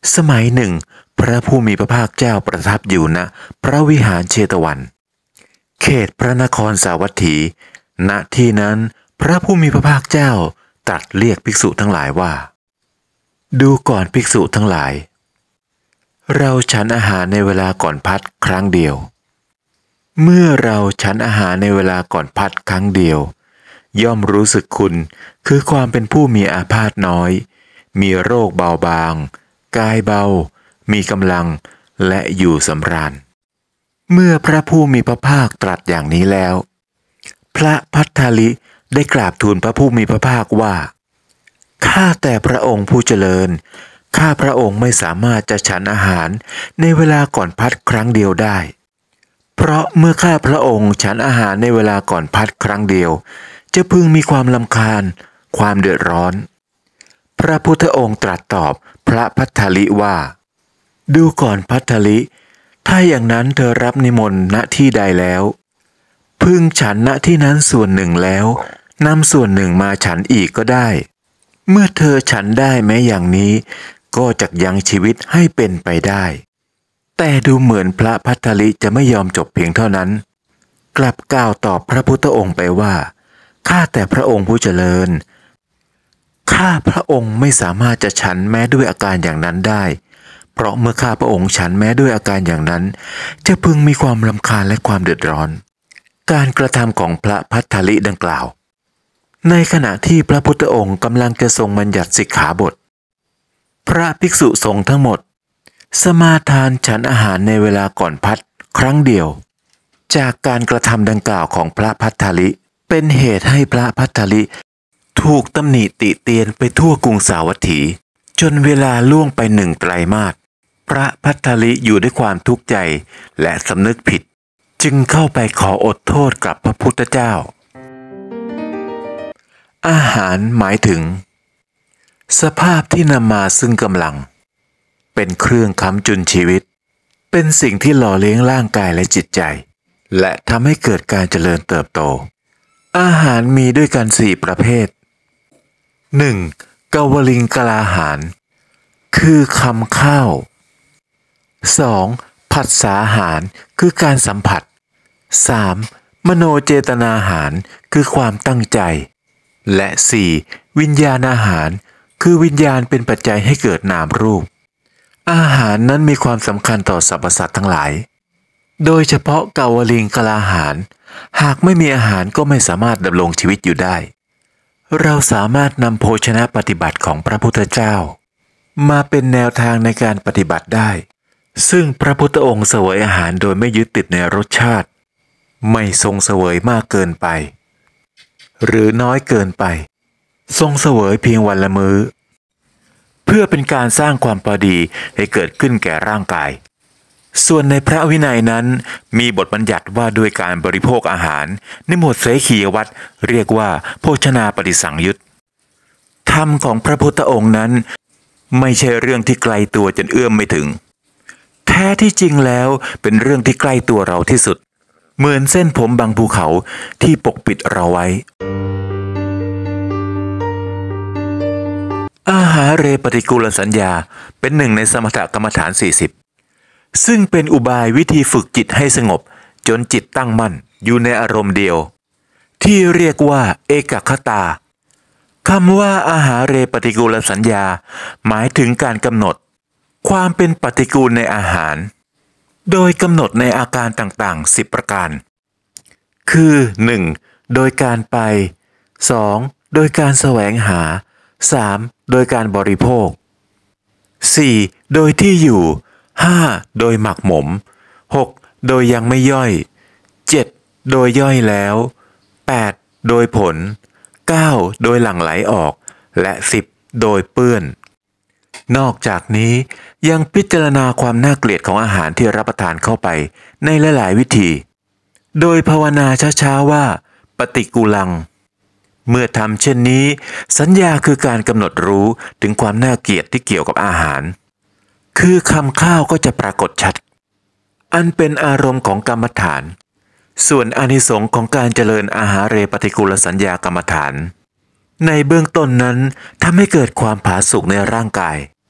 สมัยหนึ่งพระผู้มีพระภาคเจ้าประทับอยู่ณพระวิหารเชตวันเขตพระนครสาวัตถี ณที่นั้นพระผู้มีพระภาคเจ้าตรัสเรียกภิกษุทั้งหลายว่าดูก่อนภิกษุทั้งหลายเราฉันอาหารในเวลาก่อนพัดครั้งเดียวเมื่อเราฉันอาหารในเวลาก่อนพัดครั้งเดียวย่อมรู้สึกคุณคือความเป็นผู้มีอาพาธน้อยมีโรคเบาบางกายเบามีกำลังและอยู่สำราญเมื่อพระผู้มีพระภาคตรัสอย่างนี้แล้วพระภัททาลิได้กราบทูลพระผู้มีพระภาคว่าข้าแต่พระองค์ผู้เจริญข้าพระองค์ไม่สามารถจะฉันอาหารในเวลาก่อนพัดครั้งเดียวได้เพราะเมื่อข้าพระองค์ฉันอาหารในเวลาก่อนพัดครั้งเดียวจะพึงมีความรำคาญความเดือดร้อนพระพุทธองค์ตรัสตอบพระภัททาลิว่าดูก่อนภัททาลิถ้าอย่างนั้นเธอรับนิมนต์ณที่ใดแล้วพึงฉันณที่นั้นส่วนหนึ่งแล้วนำส่วนหนึ่งมาฉันอีกก็ได้เมื่อเธอฉันได้แม้อย่างนี้ก็จักยังชีวิตให้เป็นไปได้แต่ดูเหมือนพระภัททาลิจะไม่ยอมจบเพียงเท่านั้นกลับกล่าวตอบพระพุทธองค์ไปว่าข้าแต่พระองค์ผู้เจริญข้าพระองค์ไม่สามารถจะฉันแม้ด้วยอาการอย่างนั้นได้เพราะเมื่อข้าพระองค์ฉันแม้ด้วยอาการอย่างนั้นจะพึงมีความรำคาญและความเดือดร้อนการกระทำของพระภัททาลิดังกล่าวในขณะที่พระพุทธองค์กำลังจะทรงบัญญัติสิกขาบทพระภิกษุสงฆ์ทั้งหมดสมาทานฉันอาหารในเวลาก่อนพัดครั้งเดียวจากการกระทำดังกล่าวของพระภัททาลิเป็นเหตุให้พระภัททาลิถูกตำหนิติเตียนไปทั่วกรุงสาวัตถีจนเวลาล่วงไป1 ไตรมาสพระภัททาลิอยู่ด้วยความทุกข์ใจและสำนึกผิดจึงเข้าไปขออดโทษกับพระพุทธเจ้าอาหารหมายถึงสภาพที่นำมาซึ่งกำลังเป็นเครื่องค้ำจุนชีวิตเป็นสิ่งที่หล่อเลี้ยงร่างกายและจิตใจและทำให้เกิดการเจริญเติบโตอาหารมีด้วยกัน4 ประเภท 1. กวลิงกลาหารคือคำข้าว 2. ผัสสาหารคือการสัมผัส 3. มโนเจตนาหารคือความตั้งใจและ 4. วิญญาณอาหารคือวิญญาณเป็นปัจจัยให้เกิดนามรูปอาหารนั้นมีความสำคัญต่อสรรพสัตว์ทั้งหลายโดยเฉพาะกวลิงกลาหารหากไม่มีอาหารก็ไม่สามารถดำรงชีวิตอยู่ได้เราสามารถนำโภชนะปฏิบัติของพระพุทธเจ้ามาเป็นแนวทางในการปฏิบัติได้ซึ่งพระพุทธองค์เสวยอาหารโดยไม่ยึดติดในรสชาติไม่ทรงเสวยมากเกินไปหรือน้อยเกินไปทรงเสวยเพียงวันละมื้อเพื่อเป็นการสร้างความพอดีให้เกิดขึ้นแก่ร่างกายส่วนในพระวินัยนั้นมีบทบัญญัติว่าด้วยการบริโภคอาหารในหมวดเสขียวัตรเรียกว่าโภชนาปฏิสังยุตธรรมของพระพุทธองค์นั้นไม่ใช่เรื่องที่ไกลตัวจนเอื้อมไม่ถึงแท้ที่จริงแล้วเป็นเรื่องที่ใกล้ตัวเราที่สุดเหมือนเส้นผมบางภูเขาที่ปกปิดเราไว้อาหาเรปฏิกูลสัญญาเป็นหนึ่งในสมถกรรมฐาน40ซึ่งเป็นอุบายวิธีฝึกจิตให้สงบจนจิตตั้งมั่นอยู่ในอารมณ์เดียวที่เรียกว่าเอกคตาคำว่าอาหาเรปฏิกูลสัญญาหมายถึงการกำหนดความเป็นปฏิกูลในอาหารโดยกำหนดในอาการต่างๆ10 ประการคือ 1. โดยการไป 2. โดยการแสวงหา 3. โดยการบริโภค 4. โดยที่อยู่ 5. โดยหมักหมม 6. โดยยังไม่ย่อย 7. โดยย่อยแล้ว 8. โดยผล 9. โดยหลั่งไหลออกและ 10. โดยเปื้อนนอกจากนี้ยังพิจารณาความน่าเกลียดของอาหารที่รับประทานเข้าไปในหลายๆวิธีโดยภาวนาช้าๆว่าปฏิกูลังเมื่อทำเช่นนี้สัญญาคือการกำหนดรู้ถึงความน่าเกลียดที่เกี่ยวกับอาหารคือคำข้าวก็จะปรากฏชัดอันเป็นอารมณ์ของกรรมฐานส่วนอานิสงส์ของการเจริญอาหาเรปฏิกูลสัญญากรรมฐานในเบื้องต้นนั้นทำให้เกิดความผาสุกในร่างกาย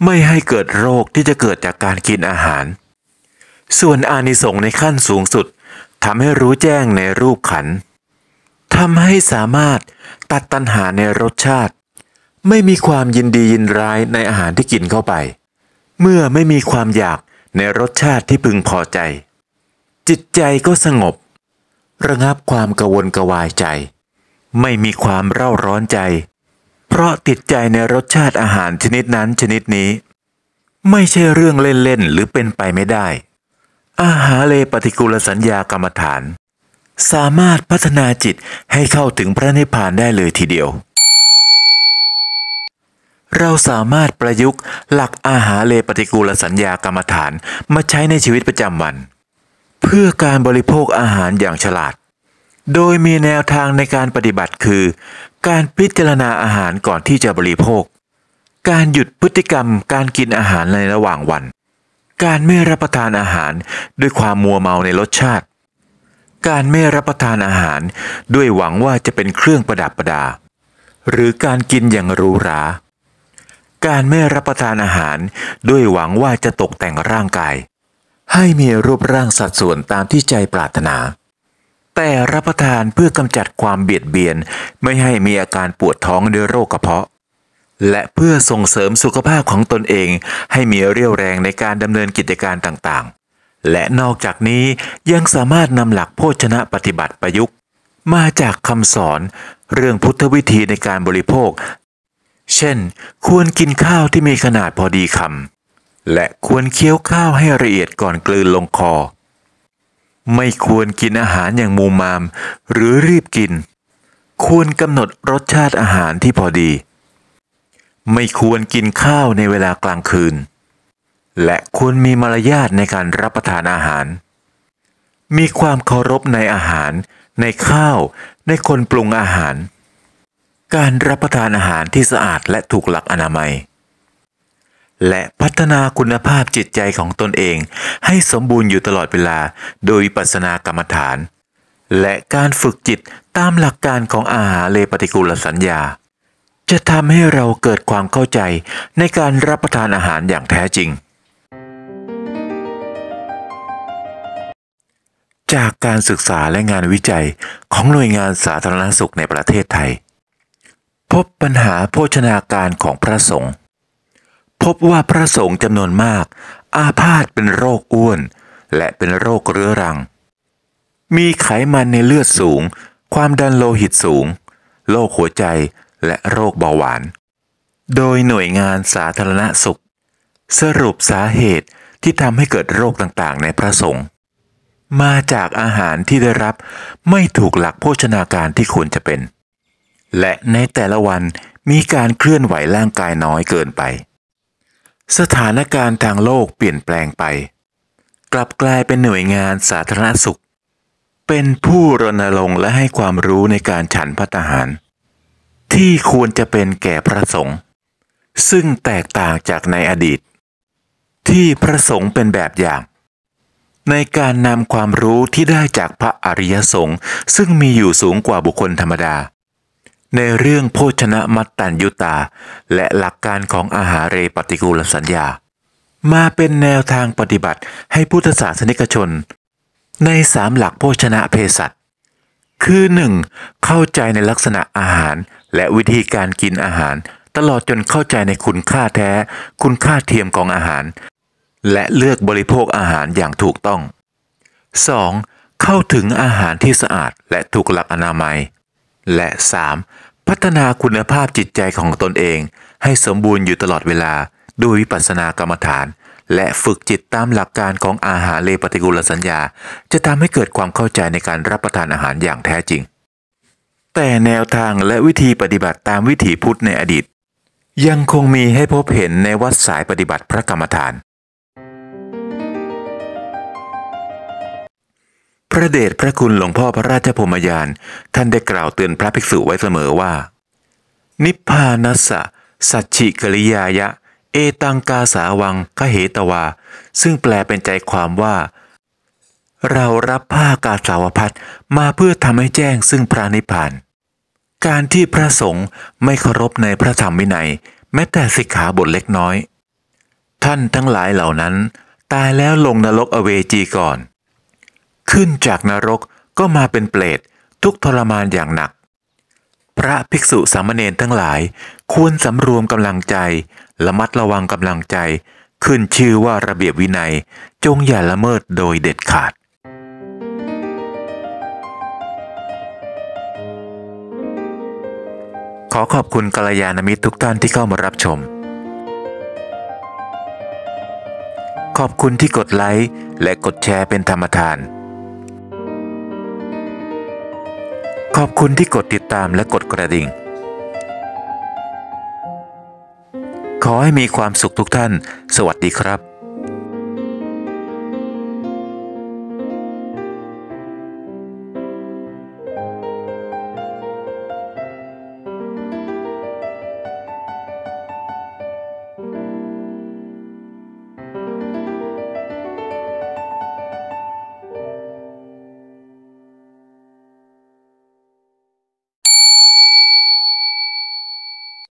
ไม่ให้เกิดโรคที่จะเกิดจากการกินอาหาร ส่วนอานิสงส์ในขั้นสูงสุดทำให้รู้แจ้งในรูปขันธ์ทำให้สามารถตัดตัณหาในรสชาติไม่มีความยินดียินร้ายในอาหารที่กินเข้าไปเมื่อไม่มีความอยากในรสชาติที่พึงพอใจจิตใจก็สงบระงับความกระวนกระวายใจไม่มีความเร่าร้อนใจเพราะติดใจในรสชาติอาหารชนิดนั้นชนิดนี้ไม่ใช่เรื่องเล่นๆหรือเป็นไปไม่ได้อาหารเลปฏิกูลสัญญากรรมฐานสามารถพัฒนาจิตให้เข้าถึงพระนิพพานได้เลยทีเดียวเราสามารถประยุกต์หลักอาหารเลปฏิกูลสัญญากรรมฐานมาใช้ในชีวิตประจำวันเพื่อการบริโภคอาหารอย่างฉลาดโดยมีแนวทางในการปฏิบัติคือการพิจารณาอาหารก่อนที่จะบริโภคการหยุดพฤติกรรมการกินอาหารในระหว่างวันการไม่รับประทานอาหารด้วยความมัวเมาในรสชาติการไม่รับประทานอาหารด้วยหวังว่าจะเป็นเครื่องประดับประดาหรือการกินอย่างหรูหราการไม่รับประทานอาหารด้วยหวังว่าจะตกแต่งร่างกายให้มีรูปร่างสัดส่วนตามที่ใจปรารถนาแต่รับประทานเพื่อกำจัดความเบียดเบียนไม่ให้มีอาการปวดท้องด้วยโรคกระเพาะและเพื่อส่งเสริมสุขภาพของตนเองให้มีเรี่ยวแรงในการดำเนินกิจการต่างๆและนอกจากนี้ยังสามารถนำหลักโภชนะปฏิบัติประยุกต์มาจากคำสอนเรื่องพุทธวิธีในการบริโภคเช่นควรกินข้าวที่มีขนาดพอดีคำและควรเคี้ยวข้าวให้ละเอียดก่อนกลืนลงคอไม่ควรกินอาหารอย่างมูมามหรือรีบกินควรกำหนดรสชาติอาหารที่พอดีไม่ควรกินข้าวในเวลากลางคืนและควรมีมารยาทในการรับประทานอาหารมีความเคารพในอาหารในข้าวในคนปรุงอาหารการรับประทานอาหารที่สะอาดและถูกหลักอนามัยและพัฒนาคุณภาพจิตใจของตนเองให้สมบูรณ์อยู่ตลอดเวลาโดยวิปัสสนากรรมฐานและการฝึกจิตตามหลักการของอาหารเลปฏิกูลสัญญาจะทำให้เราเกิดความเข้าใจในการรับประทานอาหารอย่างแท้จริงจากการศึกษาและงานวิจัยของหน่วยงานสาธารณสุขในประเทศไทยพบปัญหาโภชนาการของพระสงฆ์พบว่าพระสงฆ์จำนวนมากอาพาธเป็นโรคอ้วนและเป็นโรคเรื้อรังมีไขมันในเลือดสูงความดันโลหิตสูงโรคหัวใจและโรคเบาหวานโดยหน่วยงานสาธารณสุขสรุปสาเหตุที่ทำให้เกิดโรคต่างๆในพระสงฆ์มาจากอาหารที่ได้รับไม่ถูกหลักโภชนาการที่ควรจะเป็นและในแต่ละวันมีการเคลื่อนไหวร่างกายน้อยเกินไปสถานการณ์ทางโลกเปลี่ยนแปลงไปกลับกลายเป็นหน่วยงานสาธารณสุขเป็นผู้รณรงค์และให้ความรู้ในการฉันภัตตาหารที่ควรจะเป็นแก่พระสงฆ์ซึ่งแตกต่างจากในอดีตที่พระสงฆ์เป็นแบบอย่างในการนำความรู้ที่ได้จากพระอริยสงฆ์ซึ่งมีอยู่สูงกว่าบุคคลธรรมดาในเรื่องโภชนะมัตตัญญุตาและหลักการของอาหารเรปฏิกูลสัญญามาเป็นแนวทางปฏิบัติให้พุทธศาสนิกชนใน3หลักโภชนะเภสัชคือ 1. เข้าใจในลักษณะอาหารและวิธีการกินอาหารตลอดจนเข้าใจในคุณค่าแท้คุณค่าเทียมของอาหารและเลือกบริโภคอาหารอย่างถูกต้อง 2. เข้าถึงอาหารที่สะอาดและถูกหลักอนามัยและ 3. พัฒนาคุณภาพจิตใจของตนเองให้สมบูรณ์อยู่ตลอดเวลาด้วยวิปัสสนากรรมฐานและฝึกจิตตามหลักการของอาหารเลปฏิกูลสัญญาจะทำให้เกิดความเข้าใจในการรับประทานอาหารอย่างแท้จริงแต่แนวทางและวิธีปฏิบัติตามวิถีพุทธในอดีตยังคงมีให้พบเห็นในวัดสายปฏิบัติพระกรรมฐานพระเดชพระคุณหลวงพ่อพระราชพรหมยานท่านได้กล่าวเตือนพระภิกษุไว้เสมอว่านิพพานัสสะสัจฉิกริยายะเอตังกาสาวังคเหตวาซึ่งแปลเป็นใจความว่าเรารับผ้ากาสาวพัสมาเพื่อทำให้แจ้งซึ่งพระนิพพานการที่พระสงฆ์ไม่เคารพในพระธรรมวินัยแม้แต่สิกขาบทเล็กน้อยท่านทั้งหลายเหล่านั้นตายแล้วลงนรกอเวจีก่อนขึ้นจากนรกก็มาเป็นเปรตทุกข์ทรมานอย่างหนักพระภิกษุสามเณรทั้งหลายควรสำรวมกำลังใจระมัดระวังกำลังใจขึ้นชื่อว่าระเบียบวินัยจงอย่าละเมิดโดยเด็ดขาดขอขอบคุณกัลยาณมิตรทุกท่านที่เข้ามารับชมขอบคุณที่กดไลค์และกดแชร์เป็นธรรมทานขอบคุณที่กดติดตามและกดกระดิ่งขอให้มีความสุขทุกท่านสวัสดีครับ